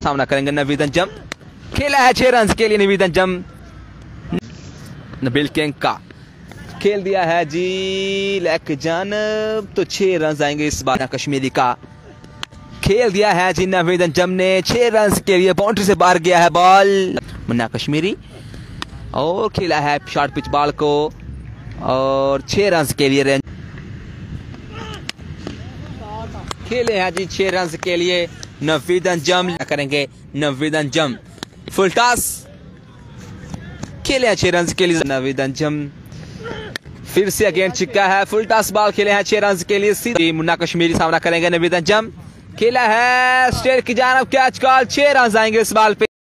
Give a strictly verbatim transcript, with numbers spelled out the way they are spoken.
सामना करेंगे नवीद अंजम। खेला है छह रन के लिए नवीद अंजम। नबील किंग का खेल दिया है जी लेग जानब, तो छह रन आएंगे इस बार। कश्मीरी का खेल दिया है जी नवीद अंजम ने छह रन के लिए, बाउंड्री से बाहर गया है बॉल। मुन्ना कश्मीरी और खेला है शॉर्ट पिच बॉल को और छह रन के लिए रन खेले हैं जी छह रन के लिए नवीद अंजम। करेंगे नवीद अंजम फुल टॉस, खेले हैं छह रन के लिए नवीद अंजम। फिर से अगेन छिक्का है, फुल टॉस बॉल खेले हैं छह रन के लिए। मुन्ना कश्मीरी सामना करेंगे नवीद अंजम। खेला है स्टेट की जानब, कैच कॉल, छह रन आएंगे इस बॉल पे।